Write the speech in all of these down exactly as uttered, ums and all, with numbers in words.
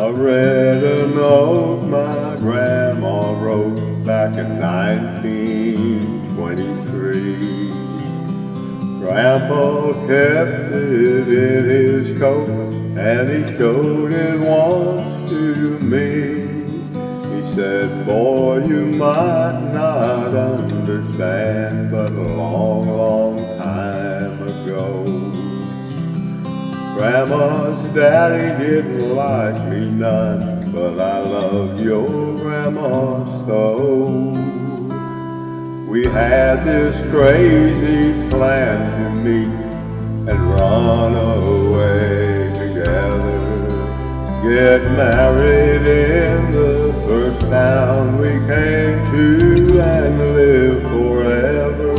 I read a note my grandma wrote back in nineteen twenty-three. Grandpa kept it in his coat and he showed it once to me. He said, boy, you might not understand, but a long, long time ago, Grandma's daddy didn't like me none, but I love your grandma so. We had this crazy plan to meet and run away together, get married in the first town we came to and live forever.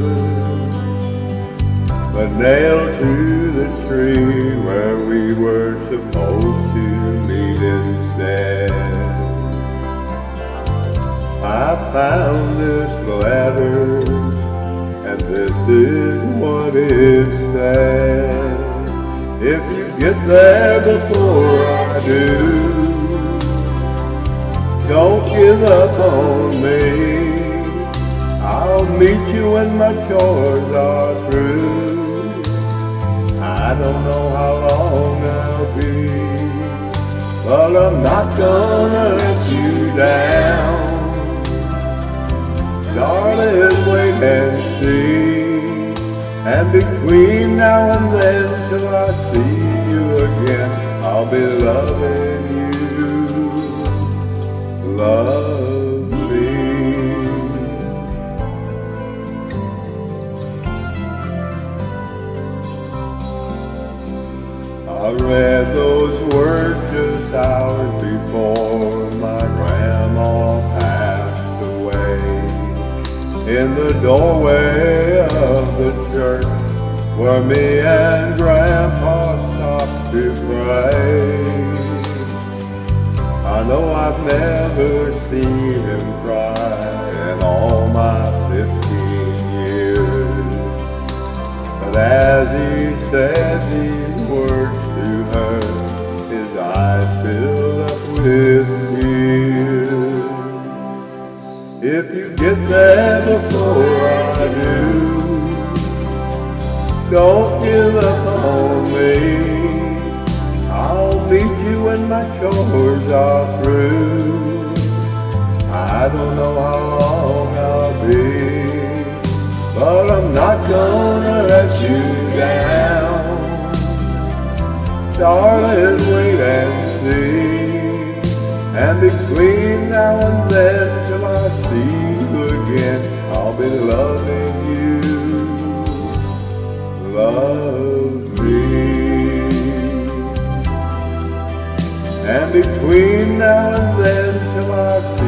But nailed to the tree where we were supposed to meet instead, I found this letter, and this is what it said. If you get there before I do, don't give up on me. I'll meet you when my chores are through. I don't know how long I'll be, but I'm not gonna let you down. Darling, wait and see, and between now and then, till I see you again, I'll be loving you, love me. I read those words just hours before my grandma passed away. In the doorway of the church where me and Grandpa stopped to pray, I know I've never seen him cry in all my fifteen years. But as he said these words to her, his eyes filled up with tears. If you get there before I do, don't give up on me. I'll meet you when my chores are through. I don't know how long I'll be, but I'm not gonna let you down. Darling, wait and see, and between now and then, till I see you again, I'll be loving you, love me. And between now and then, till I